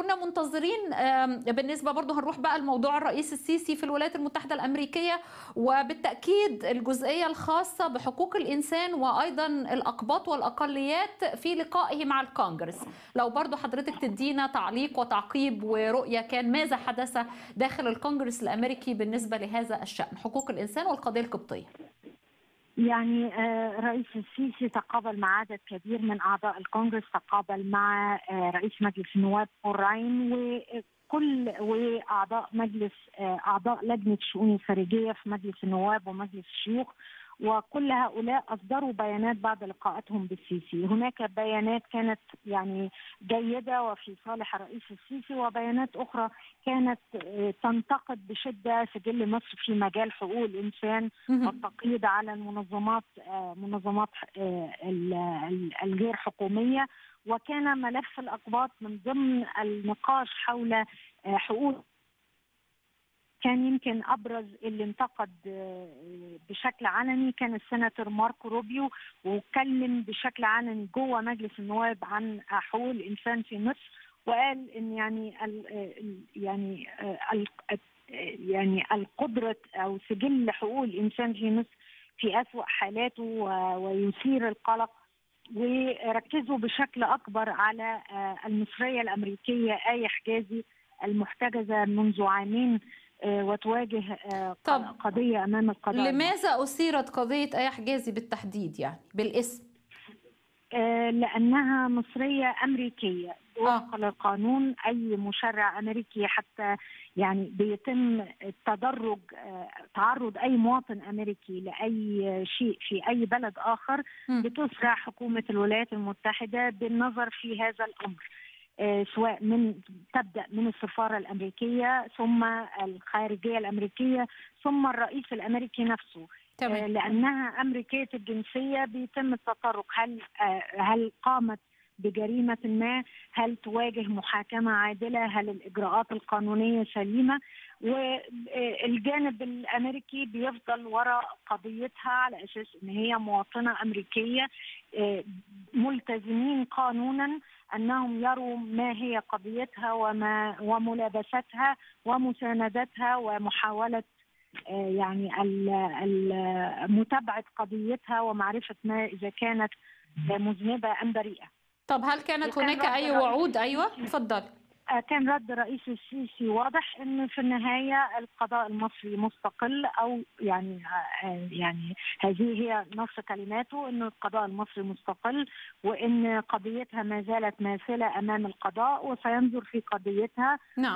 كنا منتظرين بالنسبة برضو هنروح بقى لموضوع الرئيس السيسي في الولايات المتحدة الأمريكية، وبالتأكيد الجزئية الخاصة بحقوق الإنسان وأيضا الأقباط والأقليات في لقائه مع الكونغرس. لو برضو حضرتك تدينا تعليق وتعقيب ورؤية كان ماذا حدث داخل الكونغرس الأمريكي بالنسبة لهذا الشأن، حقوق الإنسان والقضية القبطية. يعني رئيس السيسي تقابل مع عدد كبير من أعضاء الكونغرس، تقابل مع رئيس مجلس النواب بول راين وأعضاء أعضاء لجنة الشؤون الخارجية في مجلس النواب ومجلس الشيوخ، وكل هؤلاء أصدروا بيانات بعد لقاءاتهم بالسيسي. هناك بيانات كانت يعني جيدة وفي صالح الرئيس السيسي، وبيانات أخرى كانت تنتقد بشدة سجل مصر في مجال حقوق الإنسان والتقييد على منظمات الغير حكومية. وكان ملف الأقباط من ضمن النقاش حول حقوق. كان يمكن أبرز اللي انتقد بشكل علني كان السيناتور ماركو روبيو، واتكلم بشكل علني جوه مجلس النواب عن حقوق الإنسان في مصر، وقال إن يعني القدرة أو سجل حقوق الإنسان في مصر في أسوأ حالاته ويثير القلق. وركزوا بشكل أكبر على المصرية الأمريكية آية حجازي المحتجزة منذ عامين وتواجه قضية أمام القضاء. لماذا أثيرت قضية آية حجازي بالتحديد يعني بالاسم؟ لأنها مصرية أمريكية وفقا للقانون. أي مشرع أمريكي حتى يعني بيتم تعرض أي مواطن أمريكي لأي شيء في أي بلد آخر بتسرع حكومة الولايات المتحدة بالنظر في هذا الأمر، سواء تبدأ من السفارة الأمريكية ثم الخارجية الأمريكية ثم الرئيس الأمريكي نفسه. لأنها أمريكية الجنسية بيتم التطرق، هل قامت بجريمة ما، هل تواجه محاكمة عادلة، هل الإجراءات القانونية سليمة. والجانب الأمريكي بيفضل وراء قضيتها على أساس أن هي مواطنة أمريكية، ملتزمين قانونا أنهم يروا ما هي قضيتها وملابستها ومساندتها ومحاولة يعني متابعة قضيتها ومعرفة ما إذا كانت مذنبة أم بريئة. طب هل كانت هناك أي وعود؟ أيوة اتفضل. كان رد رئيس السيسي واضح أن في النهاية القضاء المصري مستقل، أو يعني هذه هي نص كلماته، أن القضاء المصري مستقل وأن قضيتها ما زالت ماثلة أمام القضاء وسينظر في قضيتها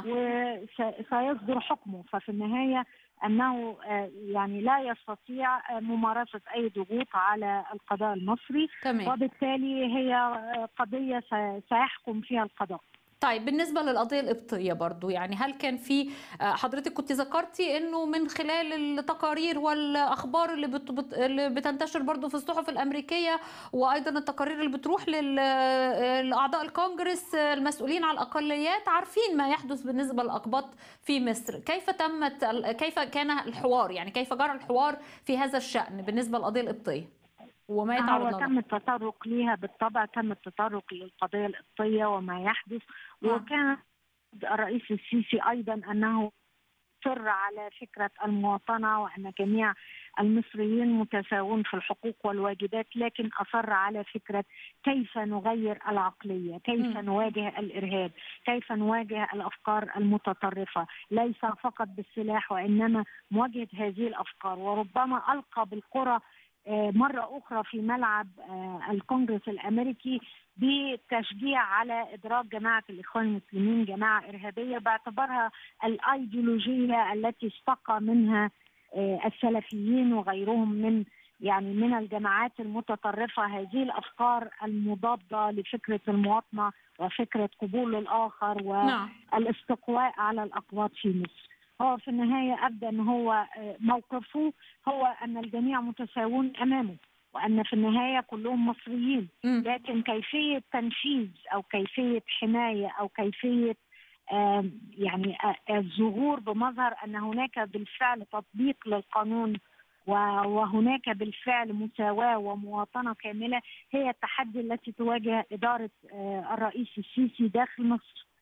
وسيصدر حكمه. ففي النهاية أنه يعني لا يستطيع ممارسة أي ضغوط على القضاء المصري. وبالتالي هي قضية سيحكم فيها القضاء. طيب بالنسبة للقضية القبطية برضو، يعني هل كان في حضرتك كنت ذكرتي انه من خلال التقارير والاخبار اللي بتنتشر برضو في الصحف الامريكية، وايضا التقارير اللي بتروح لاعضاء الكونجرس المسؤولين على الاقليات، عارفين ما يحدث بالنسبة للاقباط في مصر. كيف كان الحوار، يعني كيف جرى الحوار في هذا الشأن بالنسبة للقضية القبطية وما يتعرض له؟ تم التطرق ليها بالطبع، تم التطرق للقضية القبطية وما يحدث. وكان الرئيس السيسي أيضا أنه صر على فكرة المواطنة وأن جميع المصريين متساوون في الحقوق والواجبات، لكن أصر على فكرة كيف نغير العقلية، كيف نواجه الإرهاب، كيف نواجه الأفكار المتطرفة، ليس فقط بالسلاح وإنما مواجهة هذه الأفكار. وربما ألقى بالقرى مرة أخرى في ملعب الكونغرس الأمريكي بتشجيع على إدراك جماعة الإخوان المسلمين جماعة إرهابية باعتبارها الأيديولوجية التي استقى منها السلفيين وغيرهم من الجماعات المتطرفة هذه الأفكار المضادة لفكرة المواطنة وفكرة قبول الآخر والاستقواء على الأقباط في مصر. هو في النهاية أبدأ أن هو موقفه هو أن الجميع متساوون أمامه، وأن في النهاية كلهم مصريين، لكن كيفية تنفيذ أو كيفية حماية أو كيفية يعني الظهور بمظهر أن هناك بالفعل تطبيق للقانون وهناك بالفعل مساواة ومواطنة كاملة هي التحدي التي تواجه إدارة الرئيس السيسي داخل مصر.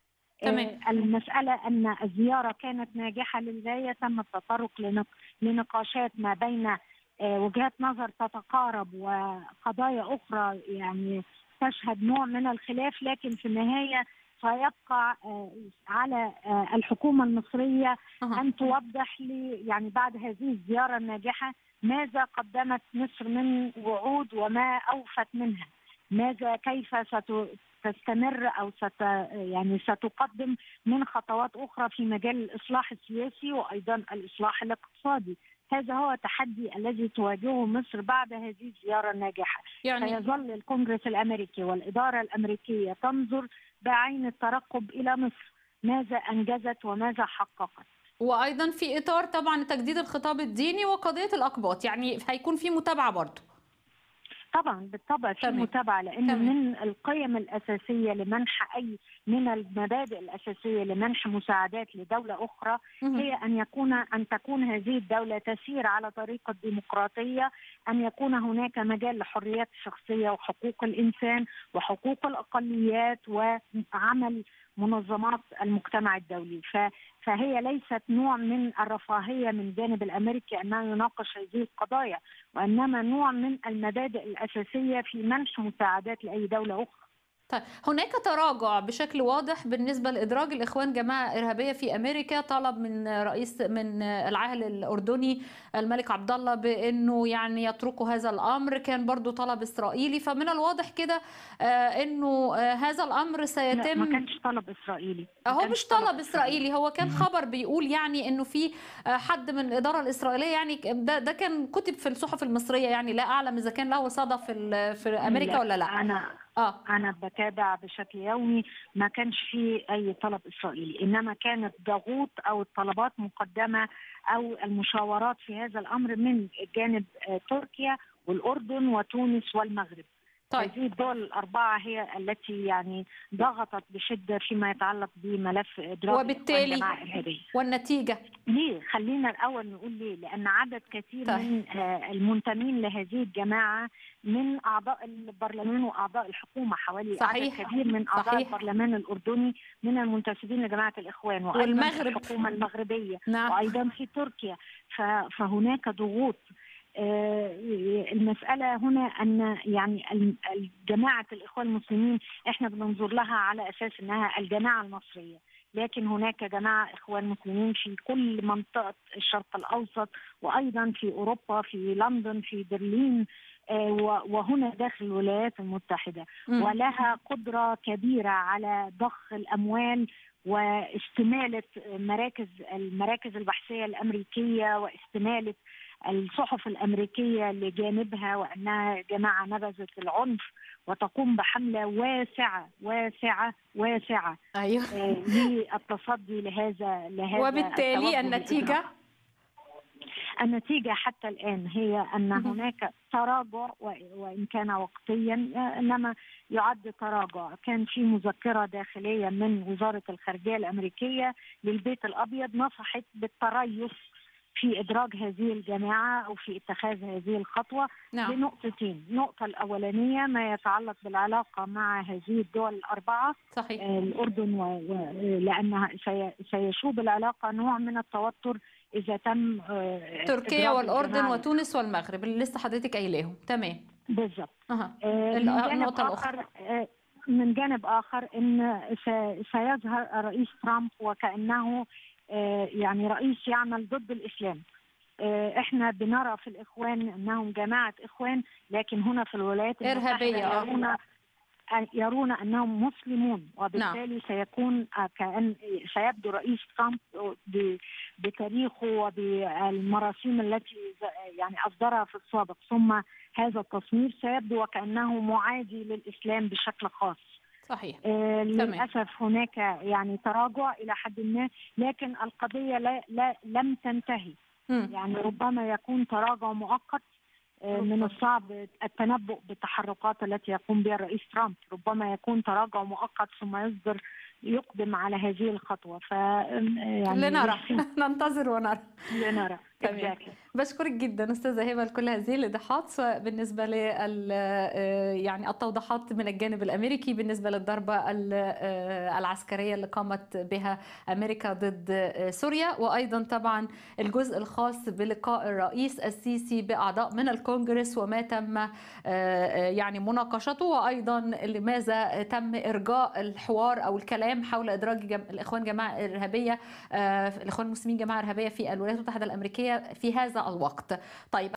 تمام. المسألة أن الزيارة كانت ناجحة للغاية، تم التطرق لنقاشات ما بين وجهات نظر تتقارب وقضايا أخرى يعني تشهد نوع من الخلاف، لكن في النهاية سيبقى على الحكومة المصرية أن توضح يعني بعد هذه الزيارة الناجحة ماذا قدمت مصر من وعود وما أوفت منها، ماذا كيف ستستمر أو يعني ستقدم من خطوات أخرى في مجال الإصلاح السياسي وأيضا الإصلاح الاقتصادي. هذا هو التحدي الذي تواجهه مصر بعد هذه الزيارة الناجحة. يعني سيظل الكونغرس الأمريكي والإدارة الأمريكية تنظر بعين الترقب إلى مصر، ماذا أنجزت وماذا حققت. وأيضا في إطار طبعا تجديد الخطاب الديني وقضية الأقباط، يعني هيكون في متابعة برضه. طبعا بالطبع في متابعه، لانه من القيم الاساسيه لمنح من المبادئ الاساسيه لمنح مساعدات لدوله اخرى هي ان تكون هذه الدوله تسير على طريق الديمقراطيه، ان يكون هناك مجال لحريات الشخصيه وحقوق الانسان وحقوق الاقليات وعمل منظمات المجتمع الدولي. فهي ليست نوع من الرفاهية من جانب الأمريكي أنه يناقش هذه القضايا، وإنما نوع من المبادئ الأساسية في منح مساعدات لأي دولة أخرى. طيب هناك تراجع بشكل واضح بالنسبة لإدراج الإخوان جماعة إرهابية في أمريكا، طلب من العاهل الأردني الملك عبد الله بأنه يعني يتركوا هذا الأمر، كان برضو طلب إسرائيلي، فمن الواضح كده أنه هذا الأمر سيتم. لا ما كانش طلب إسرائيلي، هو مش طلب إسرائيلي، هو كان خبر بيقول يعني أنه في حد من الإدارة الإسرائيلية، يعني ده كان كتب في الصحف المصرية، يعني لا أعلم إذا كان له صدى في أمريكا ولا لا. أنا بتابع بشكل يومي، ما كانش في أي طلب إسرائيلي، إنما كانت ضغوط أو الطلبات مقدمة أو المشاورات في هذا الأمر من جانب تركيا والأردن وتونس والمغرب. طيب. هذه الدول الأربعة هي التي يعني ضغطت بشدة فيما يتعلق بملف إدراج وبالتالي والنتيجة ليه؟ خلينا الأول نقول ليه، لأن عدد كثير من المنتمين لهذه الجماعة من أعضاء البرلمان وأعضاء الحكومة، حوالي عدد كبير من أعضاء البرلمان الأردني من المنتسبين لجماعة الإخوان، وأيضا في الحكومة المغربية وأيضا في تركيا. فهناك ضغوط. المسألة هنا أن يعني جماعة الإخوان المسلمين إحنا بننظر لها على أساس أنها الجماعة المصرية، لكن هناك جماعة إخوان مسلمين في كل منطقة الشرق الأوسط وأيضا في أوروبا، في لندن، في برلين، وهنا داخل الولايات المتحدة، ولها قدرة كبيرة على ضخ الأموال واستمالة المراكز البحثية الأمريكية واستمالة الصحف الأمريكية لجانبها، وأنها جماعة نبذت العنف وتقوم بحملة واسعة واسعة واسعة للتصدي لهذا وبالتالي النتيجة حتى الآن هي أن هناك تراجع، وإن كان وقتيا إنما يعد تراجع. كان في مذكرة داخلية من وزارة الخارجية الأمريكية للبيت الأبيض نصحت بالتريث في إدراج هذه الجماعة أو في اتخاذ هذه الخطوة لنقطتين. النقطة الأولانية ما يتعلق بالعلاقة مع هذه الدول الأربعة، صحيح. الأردن لأنها سيشوب العلاقة نوع من التوتر إذا تم تركيا والأردن وتونس والمغرب اللي لسه حضرتك قايلاهم. تمام بالضبط. النقطة الأخرى من جانب آخر أن سيظهر الرئيس ترامب وكأنه يعني رئيس يعمل ضد الإسلام. احنا بنرى في الإخوان أنهم جماعة إخوان، لكن هنا في الولايات المتحدة يرون أنهم مسلمون، وبالتالي سيكون كأن سيبدو رئيس ترامب بتاريخه وبالمراسيم التي يعني أصدرها في السابق ثم هذا التصوير سيبدو وكأنه معادي للإسلام بشكل خاص. صحيح. للأسف هناك يعني تراجع إلى حد ما، لكن القضية لم تنتهي. يعني ربما يكون تراجع مؤقت. من الصعب التنبؤ بالتحركات التي يقوم بها الرئيس ترامب، ربما يكون تراجع مؤقت ثم يقدم على هذه الخطوة. لنرى ننتظر ونرى. تمام. بشكرك جدا استاذه هبه لكل هذه الايضاحات، سواء بالنسبه ل يعني التوضيحات من الجانب الامريكي بالنسبه للضربه العسكريه اللي قامت بها امريكا ضد سوريا، وايضا طبعا الجزء الخاص بلقاء الرئيس السيسي باعضاء من الكونغرس وما تم يعني مناقشته، وايضا لماذا تم ارجاء الحوار او الكلام حول ادراج الاخوان جماعه ارهابيه الاخوان المسلمين جماعه ارهابيه في الولايات المتحده الامريكيه في هذا الوقت. طيب